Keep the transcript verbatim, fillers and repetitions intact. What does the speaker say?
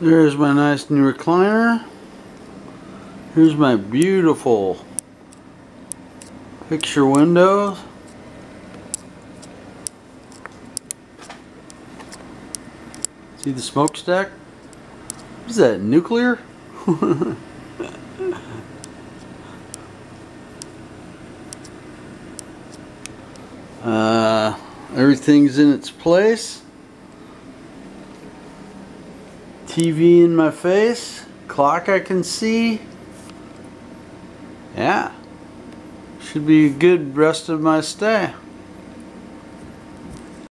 There's my nice new recliner. Here's my beautiful picture windows. See the smokestack? What is that, nuclear? uh, everything's in its place. T V in my face. Clock I can see. Yeah. Should be a good rest of my stay.